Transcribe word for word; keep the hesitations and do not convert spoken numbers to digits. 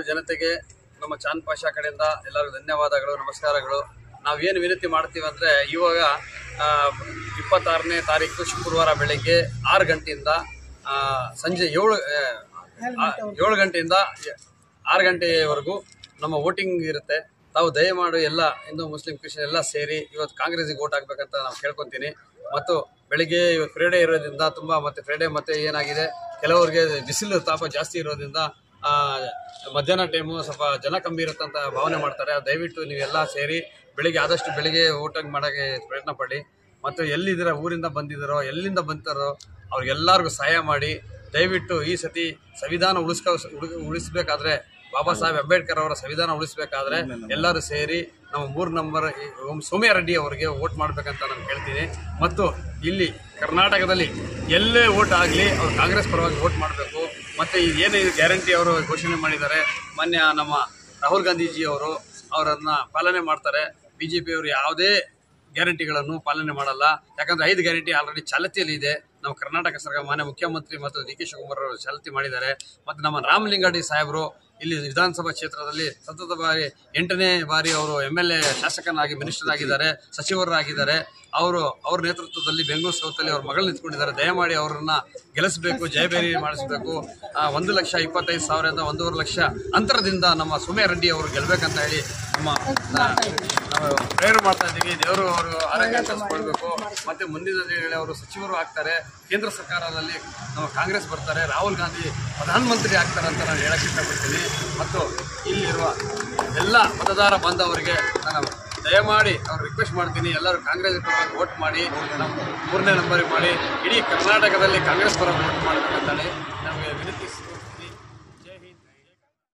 ಜನತೆಗೆ ನಮ್ಮ ಚಾಂದ್ ಪಾಷಾ ಕಡೆಯಿಂದ ಎಲ್ಲರಿಗೂ ಧನ್ಯವಾದಗಳು, ನಮಸ್ಕಾರಗಳು. ನಾವೇನು ವಿನಂತಿ ಮಾಡ್ತೀವಿ ಅಂದರೆ, ಇವಾಗ ಇಪ್ಪತ್ತಾರನೇ ತಾರೀಕು ಶುಕ್ರವಾರ ಬೆಳಗ್ಗೆ ಆರು ಗಂಟೆಯಿಂದ ಸಂಜೆ ಏಳು ಏಳು ಗಂಟೆಯಿಂದ ಆರು ಗಂಟೆವರೆಗೂ ನಮ್ಮ ವೋಟಿಂಗ್ ಇರುತ್ತೆ. ತಾವು ದಯಮಾಡಿ ಎಲ್ಲ ಹಿಂದೂ ಮುಸ್ಲಿಂ ಕ್ರಿಶ್ಚಿಯನ್ ಎಲ್ಲ ಸೇರಿ ಇವತ್ತು ಕಾಂಗ್ರೆಸ್ಸಿಗೆ ವೋಟ್ ಹಾಕಬೇಕಂತ ನಾನು ಕೇಳ್ಕೊತೀನಿ. ಮತ್ತು ಬೆಳಿಗ್ಗೆ ಇವತ್ತು ಫ್ರೈಡೇ ಇರೋದ್ರಿಂದ ತುಂಬ ಮತ್ತು ಫ್ರೈಡೇ ಮತ್ತೆ ಏನಾಗಿದೆ, ಕೆಲವರಿಗೆ ಬಿಸಿಲು ತಾಪ ಜಾಸ್ತಿ ಇರೋದ್ರಿಂದ ಮಧ್ಯಾಹ್ನ ಟೈಮು ಸ್ವಲ್ಪ ಜನ ಕಮ್ಮಿ ಇರುತ್ತಂತ ಭಾವನೆ ಮಾಡ್ತಾರೆ. ದಯವಿಟ್ಟು ನೀವೆಲ್ಲ ಸೇರಿ ಬೆಳಿಗ್ಗೆ ಆದಷ್ಟು ಬೆಳಿಗ್ಗೆ ವೋಟಿಂಗ್ ಮಾಡೋಕ್ಕೆ ಪ್ರಯತ್ನ ಪಡಿ. ಮತ್ತು ಎಲ್ಲಿದ್ದೀರ, ಊರಿಂದ ಬಂದಿದ್ದಾರೋ ಎಲ್ಲಿಂದ ಬಂತಾರೋ ಅವ್ರಿಗೆಲ್ಲರಿಗೂ ಸಹಾಯ ಮಾಡಿ. ದಯವಿಟ್ಟು ಈ ಸತಿ ಸಂವಿಧಾನ ಉಳಿಸ್ಕೊ ಉಳಿಸಬೇಕಾದ್ರೆ ಬಾಬಾ ಸಾಹೇಬ್ ಅಂಬೇಡ್ಕರ್ ಅವರ ಸಂವಿಧಾನ ಉಳಿಸಬೇಕಾದ್ರೆ ಎಲ್ಲರೂ ಸೇರಿ ನಮ್ಮ ಮೂರು ನಂಬರ್ ಸೋಮ್ಯ ರೆಡ್ಡಿ ಅವರಿಗೆ ವೋಟ್ ಮಾಡಬೇಕಂತ ನಾನು ಹೇಳ್ತೀನಿ. ಮತ್ತು ಇಲ್ಲಿ ಕರ್ನಾಟಕದಲ್ಲಿ ಎಲ್ಲೇ ವೋಟ್ ಆಗಲಿ ಅವ್ರು ಕಾಂಗ್ರೆಸ್ ಪರವಾಗಿ ವೋಟ್ ಮಾಡಬೇಕು. ಮತ್ತು ಏನೇ ಗ್ಯಾರಂಟಿ ಅವರು ಘೋಷಣೆ ಮಾಡಿದ್ದಾರೆ, ಮಾನ್ಯ ನಮ್ಮ ರಾಹುಲ್ ಗಾಂಧೀಜಿ ಅವರು ಅವರನ್ನು ಪಾಲನೆ ಮಾಡ್ತಾರೆ. ಬಿ ಜೆ ಪಿಯವರು ಯಾವುದೇ ಗ್ಯಾರಂಟಿಗಳನ್ನು ಪಾಲನೆ ಮಾಡಲ್ಲ. ಯಾಕಂದರೆ ಐದು ಗ್ಯಾರಂಟಿ ಆಲ್ರೆಡಿ ಚಾಲ್ತಿಯಲ್ಲಿ ಇದೆ. ನಮ್ಮ ಕರ್ನಾಟಕ ಸರ್ಕಾರ ಮಾನ್ಯ ಮುಖ್ಯಮಂತ್ರಿ ಮತ್ತು ಡಿ ಕೆ ಶಿವಕುಮಾರ್ ಅವರು ಚಾಲ್ತಿ ಮಾಡಿದ್ದಾರೆ. ಮತ್ತು ನಮ್ಮ ರಾಮಲಿಂಗಾರೆಡ್ಡಿ ಸಾಹೇಬರು ಇಲ್ಲಿ ವಿಧಾನಸಭಾ ಕ್ಷೇತ್ರದಲ್ಲಿ ಸತತ ಬಾರಿ ಎಂಟನೇ ಬಾರಿ ಅವರು ಎಮ್ ಎಲ್ ಎ ಶಾಸಕನಾಗಿ ಮಿನಿಸ್ಟರ್ ಆಗಿದ್ದಾರೆ, ಸಚಿವರಾಗಿದ್ದಾರೆ. ಅವರು ಅವ್ರ ನೇತೃತ್ವದಲ್ಲಿ ಬೆಂಗಳೂರು ಸೌತಲ್ಲಿ ಅವ್ರ ಮಗಳು ನಿಂತ್ಕೊಂಡಿದ್ದಾರೆ. ದಯಮಾಡಿ ಅವರನ್ನ ಗೆಲ್ಲಿಸಬೇಕು, ಜಯಬೇರಿ ಮಾಡಿಸಬೇಕು. ಒಂದು ಲಕ್ಷ ಇಪ್ಪತ್ತೈದು ಸಾವಿರದಿಂದ ಒಂದೂವರೆ ಲಕ್ಷ ಅಂತರದಿಂದ ನಮ್ಮ ಸೋಮ್ಯ ರೆಡ್ಡಿ ಅವರು ಗೆಲ್ಲಬೇಕಂತ ಹೇಳಿ ನಮ್ಮ ನಾವು ಪ್ರೇರಣೆ ಮಾಡ್ತಾ ಇದ್ದೀವಿ. ದೇವರು ಅವರು ಆರೋಗ್ಯ ತರಿಸ್ಕೊಳ್ಬೇಕು. ಮತ್ತು ಮುಂದಿನ ದಿನಗಳಲ್ಲಿ ಅವರು ಸಚಿವರು ಆಗ್ತಾರೆ, ಕೇಂದ್ರ ಸರ್ಕಾರದಲ್ಲಿ ನಮ್ಮ ಕಾಂಗ್ರೆಸ್ ಬರ್ತಾರೆ, ರಾಹುಲ್ ಗಾಂಧಿ ಪ್ರಧಾನಮಂತ್ರಿ ಆಗ್ತಾರೆ ಅಂತ ನಾನು ಹೇಳಕ್ಕೆ ಇಷ್ಟಪಡ್ತೀನಿ. ಮತ್ತು ಇಲ್ಲಿರುವ ಎಲ್ಲ ಮತದಾರ ಬಾಂಧವರಿಗೆ ನಾನು ದಯಮಾಡಿ ಅವ್ರು ರಿಕ್ವೆಸ್ಟ್ ಮಾಡ್ತೀನಿ, ಎಲ್ಲರೂ ಕಾಂಗ್ರೆಸ್ ಪರವಾಗಿ ವೋಟ್ ಮಾಡಿ, ನಮ್ಮ ಮೂರನೇ ನಂಬರಿಗೆ ಮಾಡಿ, ಇಡೀ ಕರ್ನಾಟಕದಲ್ಲಿ ಕಾಂಗ್ರೆಸ್ ಪರವಾಗಿ ವೋಟ್ ಮಾಡಬೇಕಂತೇಳಿ ನಮಗೆ ವಿನಂತಿ.